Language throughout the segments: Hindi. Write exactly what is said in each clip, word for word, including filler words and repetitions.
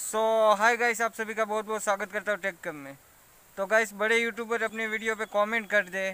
सो हाय गाइस, आप सभी का बहुत बहुत स्वागत करता हूँ टेक कम में। तो गाइस, बड़े यूट्यूबर अपने वीडियो पे कमेंट कर दे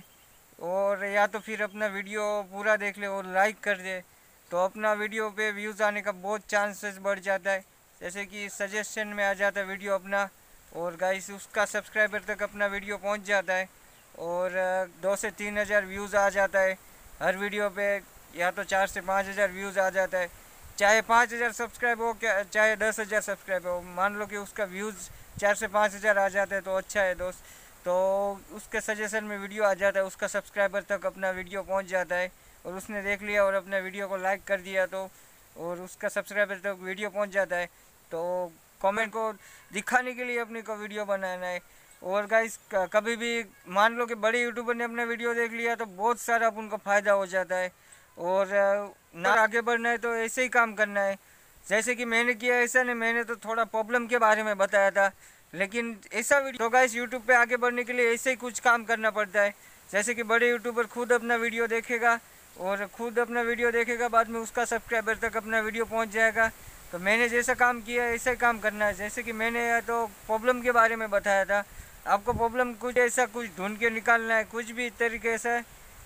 और या तो फिर अपना वीडियो पूरा देख ले और लाइक कर दे तो अपना वीडियो पे व्यूज़ आने का बहुत चांसेस बढ़ जाता है। जैसे कि सजेशन में आ जाता है वीडियो अपना, और गाइस उसका सब्सक्राइबर तक अपना वीडियो पहुँच जाता है और दो से तीन हज़ार व्यूज़ आ जाता है हर वीडियो पे, या तो चार से पाँच हज़ार व्यूज़ आ जाता है। चाहे पाँच हज़ार सब्सक्राइब हो क्या चाहे दस हज़ार सब्सक्राइब हो, मान लो कि उसका व्यूज़ चार से पाँच हज़ार आ जाते हैं तो अच्छा है दोस्त। तो उसके सजेशन में वीडियो आ जाता है, उसका सब्सक्राइबर तक अपना वीडियो पहुंच जाता है और उसने देख लिया और अपने वीडियो को लाइक कर दिया तो और उसका सब्सक्राइबर तक वीडियो पहुंच जाता है। तो कमेंट को दिखाने के लिए अपने को वीडियो बनाना है। और गाइस, कभी भी मान लो कि बड़े यूट्यूबर ने अपना वीडियो देख लिया तो बहुत सारा उनको फ़ायदा हो जाता है और ना आगे बढ़ना है तो ऐसे ही काम करना है जैसे कि मैंने किया। ऐसा नहीं, मैंने तो थोड़ा प्रॉब्लम के बारे में बताया था, लेकिन ऐसा वीडियो तो गाइस यूट्यूब पे आगे बढ़ने के लिए ऐसे ही कुछ काम करना पड़ता है। जैसे कि बड़े यूट्यूबर खुद अपना वीडियो देखेगा और खुद अपना वीडियो देखेगा, बाद में उसका सब्सक्राइबर तक अपना वीडियो पहुंच जाएगा। तो मैंने जैसा काम किया ऐसा ही काम करना है। जैसे कि मैंने तो प्रॉब्लम के बारे में बताया था, आपको प्रॉब्लम कुछ ऐसा कुछ ढूंढ के निकालना है, कुछ भी तरीके से,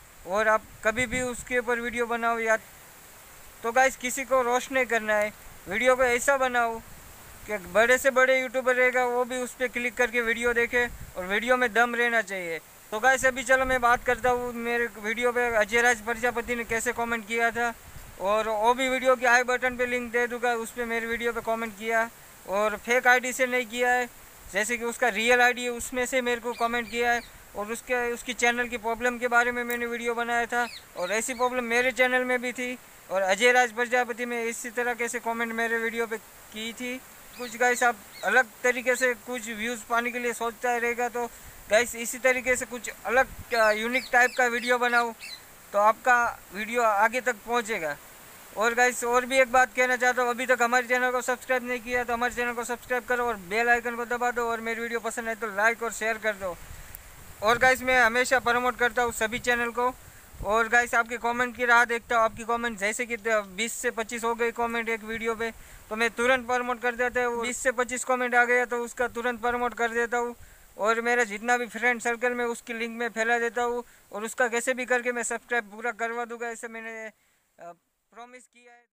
और आप कभी भी उसके ऊपर वीडियो बनाओ। या तो गाइस, किसी को रोस्ट नहीं करना है, वीडियो को ऐसा बनाओ कि बड़े से बड़े यूट्यूबर रहेगा वो भी उस पर क्लिक करके वीडियो देखे और वीडियो में दम रहना चाहिए। तो गाइस, अभी चलो मैं बात करता हूँ मेरे वीडियो पे अजय राज प्रजापति ने कैसे कमेंट किया था, और वो भी वीडियो के आई बटन पे लिंक दे दूँगा, उस पर मेरे वीडियो पे कमेंट किया और फेक आईडी से नहीं किया है, जैसे कि उसका रियल आईडी है उसमें से मेरे को कमेंट किया है। और उसके उसकी चैनल की प्रॉब्लम के बारे में मैंने वीडियो बनाया था और ऐसी प्रॉब्लम मेरे चैनल में भी थी और अजय राज प्रजापति में इसी तरह कैसे कमेंट मेरे वीडियो पे की थी। कुछ गाइस आप अलग तरीके से कुछ व्यूज़ पाने के लिए सोचता रहेगा तो गाइस इसी तरीके से कुछ अलग यूनिक टाइप का वीडियो बनाओ तो आपका वीडियो आगे तक पहुंचेगा। और गाइस, और भी एक बात कहना चाहता हूँ, अभी तक हमारे चैनल को सब्सक्राइब नहीं किया तो हमारे चैनल को सब्सक्राइब करो और बेल आइकन को दबा दो, और मेरी वीडियो पसंद आए तो लाइक और शेयर कर दो। और गाइस, मैं हमेशा प्रमोट करता हूँ सभी चैनल को, और गाइस आपके कमेंट की राह देखता हूँ। आपकी कमेंट जैसे कि बीस से पच्चीस हो गई कमेंट एक वीडियो पे तो मैं तुरंत प्रमोट कर देता हूँ। बीस से पच्चीस कमेंट आ गया तो उसका तुरंत प्रमोट कर देता हूँ और मेरा जितना भी फ्रेंड सर्कल में उसकी लिंक में फैला देता हूँ और उसका कैसे भी करके मैं सब्सक्राइब पूरा करवा दूँगा, ऐसे मैंने प्रॉमिस किया है।